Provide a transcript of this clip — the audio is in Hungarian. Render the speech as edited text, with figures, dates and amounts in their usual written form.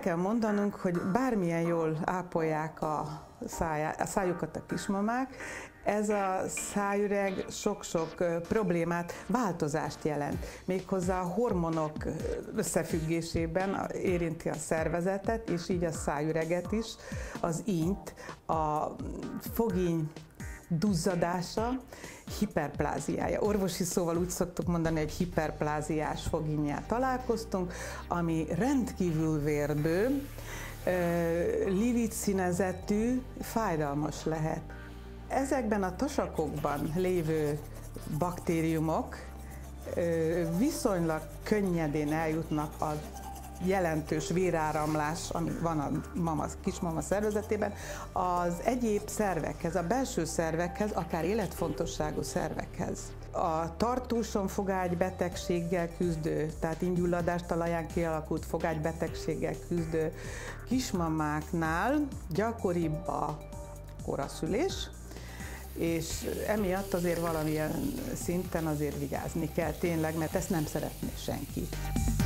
kell mondanunk, hogy bármilyen jól ápolják a szájukat a kismamák, ez a szájüreg sok-sok problémát, változást jelent. Méghozzá a hormonok összefüggésében érinti a szervezetet, és így a szájüreget is, az ínyt, a fogíny duzzadása, hiperpláziája. Orvosi szóval úgy szoktuk mondani, hogy hiperpláziás fogínnyel találkoztunk, ami rendkívül vérbő, livid színezetű, fájdalmas lehet. Ezekben a tasakokban lévő baktériumok viszonylag könnyedén eljutnak a jelentős véráramlás, ami van a kismama szervezetében, az egyéb szervekhez, a belső szervekhez, akár életfontosságú szervekhez. A tartóson fogágybetegséggel küzdő, tehát ingyulladás talaján kialakult fogágybetegséggel küzdő kismamáknál gyakoribb a koraszülés, és emiatt azért valamilyen szinten azért vigyázni kell tényleg, mert ezt nem szeretné senki.